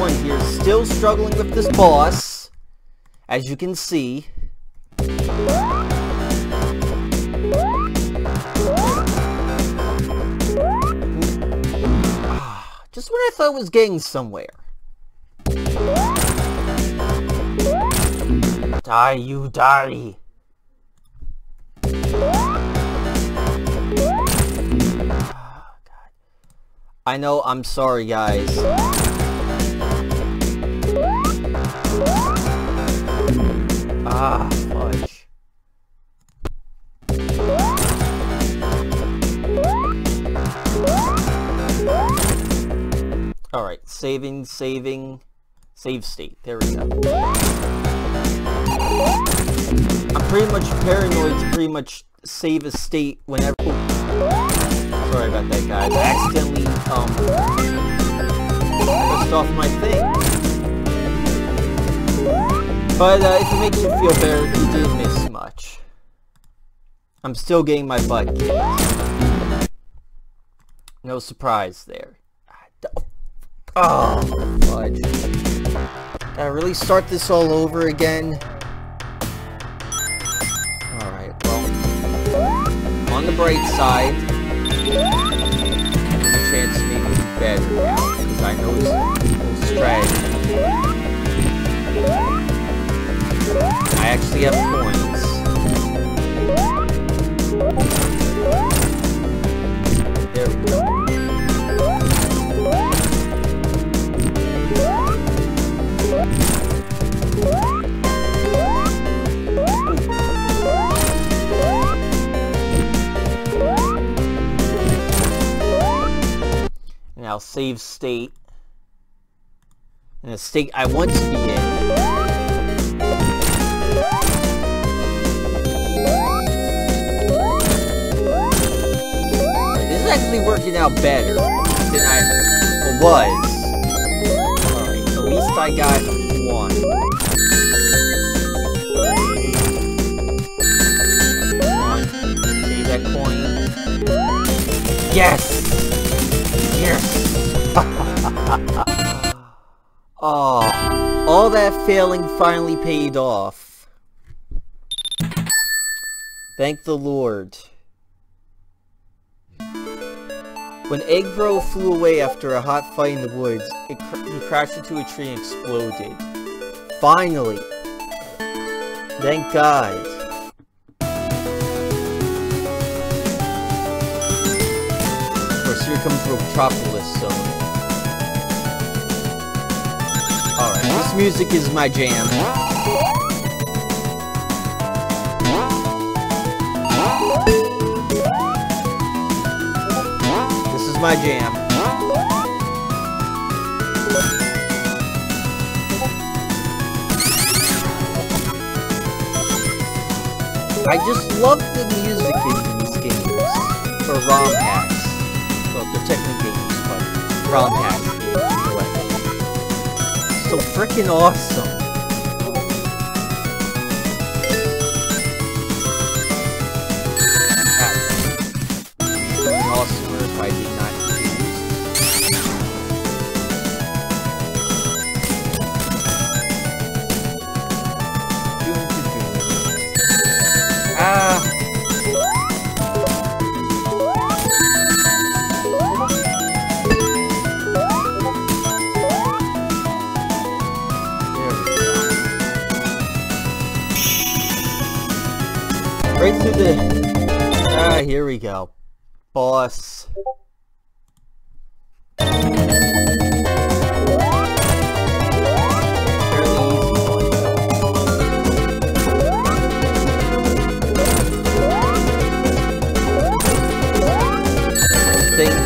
one here, still struggling with this boss, as you can see. Just when I thought I was getting somewhere. Die, you die. I know, I'm sorry, guys. Ah, fudge. Alright, save state. There we go. I'm pretty much paranoid to pretty much save a state whenever... Sorry about that, guys. I accidentally, pressed off my thing. But, if it makes you feel better, you didn't miss much. I'm still getting my butt kicked. No surprise there. Oh, fudge. Gotta really start this all over again? Alright, well. On the bright side, there's a chance to make it better now, because I know it's a little strategy. I actually have coins. There we go. Now save state in a state I want to be in. This is actually working out better than I was. Alright, at least I got one. Save that coin. Yes! Yes! Oh, all that failing finally paid off. Thank the Lord. When Eggman flew away after a hot fight in the woods, he crashed into a tree and exploded. Finally! Thank God. Here comes Metropolis Zone. Alright, this music is my jam. This is my jam. I just love the music in these games. Or ROM hacks. They're technically games, but ROM hacks games. So freaking awesome. Awesomer if I did not right through the... here we go. Boss. Fairly easy one, I think.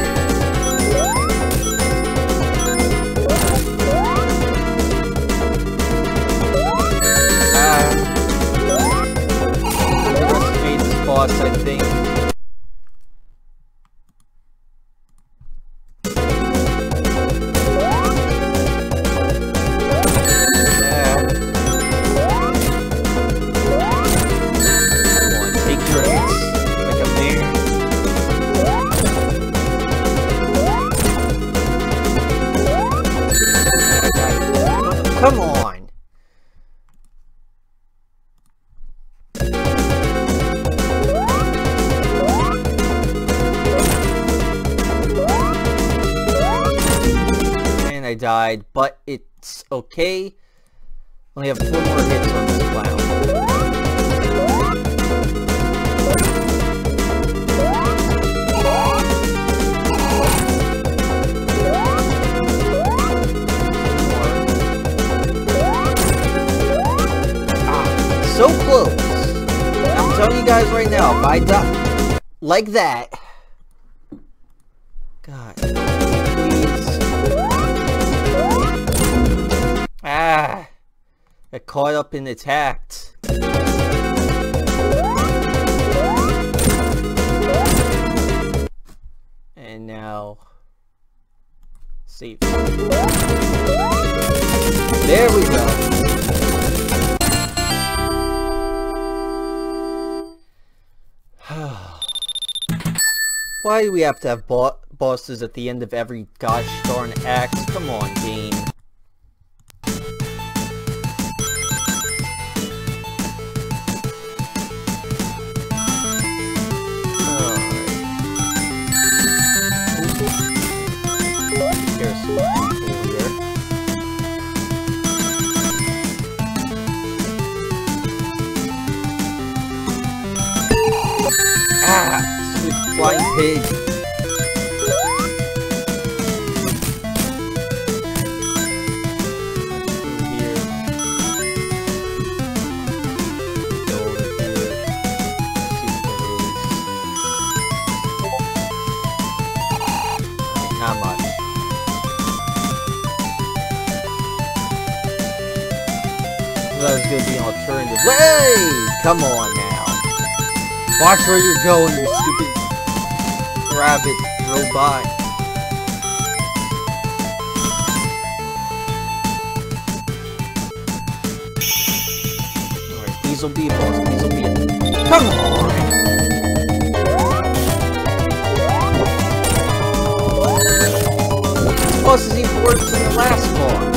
Boss, I think. Yeah. Come on, take your hits like a man. I got it. died, but it's okay. Only have 4 more hits on this clown. So close. I'm telling you guys right now, if I die like that, God, please. Got caught up in its act. And now, save. There we go. Why do we have to have bosses at the end of every gosh darn act? Come on, game. Here's some people here. Flying pig. Not much. That was gonna be an alternative. Hey! Come on now. Watch where you're going, you stupid rabbit robot. Alright, these will be a boss. These will be a... Come on! This boss is even worse than the last boss.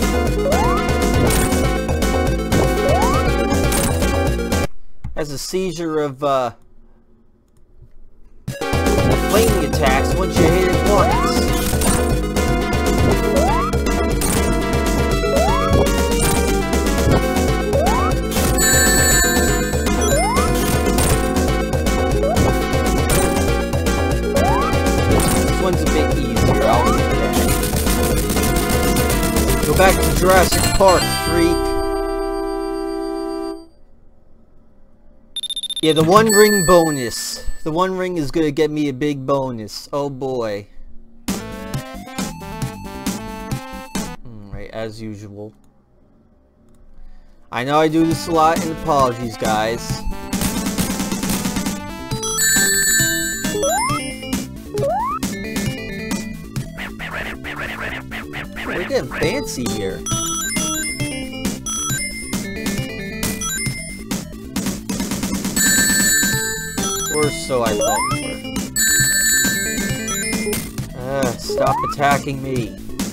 Has a seizure of, flaming attacks once you hit it once. This one's a bit easier, I'll admit that. Go back to Jurassic Park, freak. Yeah, the One Ring bonus. The One Ring is gonna get me a big bonus. Oh boy. Alright, as usual. I know I do this a lot, and apologies, guys. We're getting fancy here. Or so I thought we were. Stop attacking me.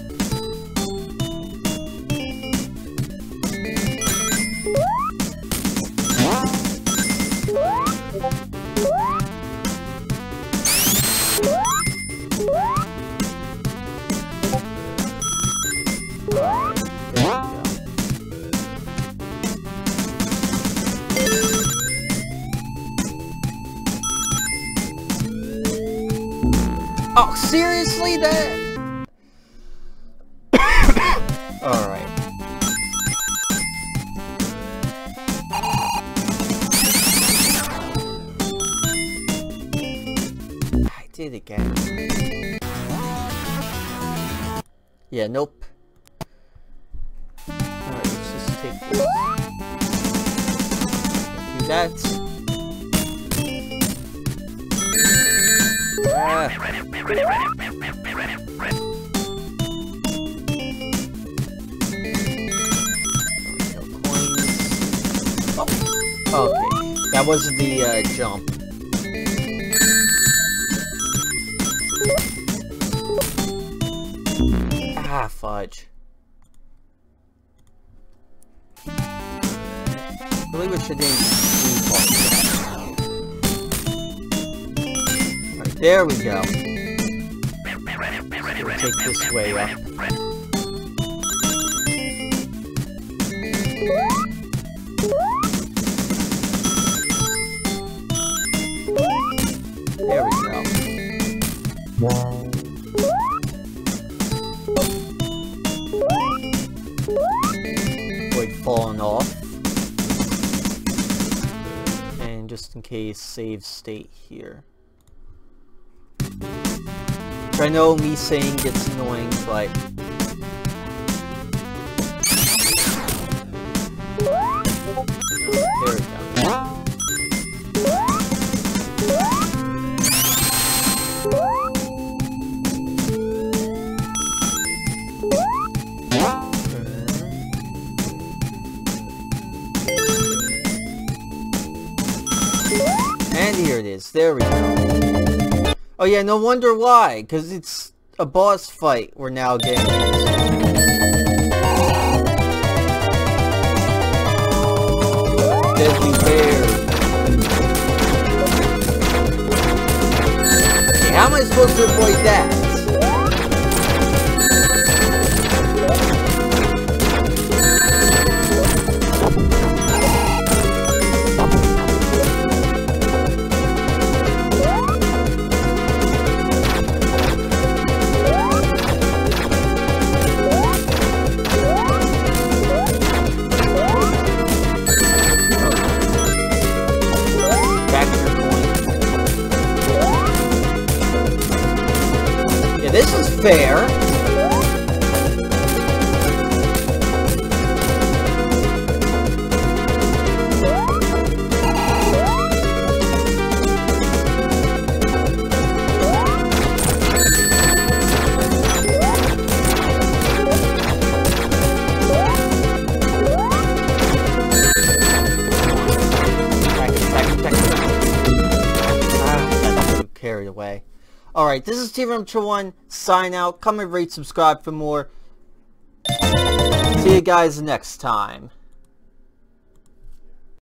Oh, seriously, that? Alright. I did it again. Yeah, nope. Alright, let's just take this. Do that. Oh, okay. That wasn't the jump. Ah, fudge. Really wish I didn't Alright, there we go. We'll take this way up. just in case save state here. I know me saying gets annoying, but there we go. And here it is. There we go. Oh yeah, no wonder why. Because it's a boss fight we're now getting into. Deadly bear. Okay, how am I supposed to avoid that? This is fair. Carried away. Alright, this is TVM1, sign out, comment, rate, subscribe for more. See you guys next time.